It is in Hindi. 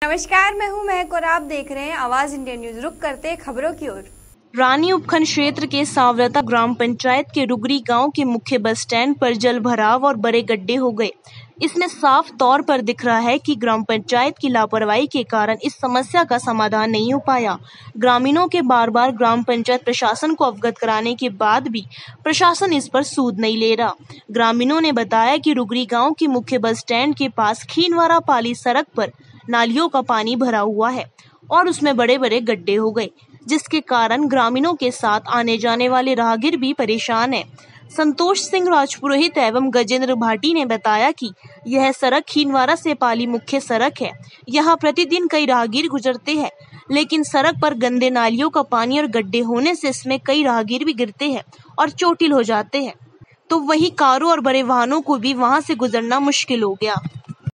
नमस्कार, मैं हूं महक और आप देख रहे हैं आवाज इंडिया न्यूज। रुक करते हैं खबरों की ओर। रानी उपखंड क्षेत्र के सावरता ग्राम पंचायत के रुगरी गांव के मुख्य बस स्टैंड पर जल भराव और बड़े गड्ढे हो गए। इसमें साफ तौर पर दिख रहा है कि ग्राम पंचायत की लापरवाही के कारण इस समस्या का समाधान नहीं हो पाया। ग्रामीणों के बार बार ग्राम पंचायत प्रशासन को अवगत कराने के बाद भी प्रशासन इस पर सूद नहीं ले रहा। ग्रामीणों ने बताया कि रुगरी गांव के मुख्य बस स्टैंड के पास खीनवारा पाली सड़क पर नालियों का पानी भरा हुआ है और उसमें बड़े बड़े गड्ढे हो गए, जिसके कारण ग्रामीणों के साथ आने जाने वाले राहगीर भी परेशान हैं। संतोष सिंह राजपुरोहित एवं गजेंद्र भाटी ने बताया कि यह सड़क खीनवारा से पाली मुख्य सड़क है। यहाँ प्रतिदिन कई राहगीर गुजरते हैं, लेकिन सड़क पर गंदे नालियों का पानी और गड्ढे होने से इसमें कई राहगीर भी गिरते हैं और चोटिल हो जाते हैं, तो वहीं कारों और बड़े वाहनों को भी वहां से गुजरना मुश्किल हो गया।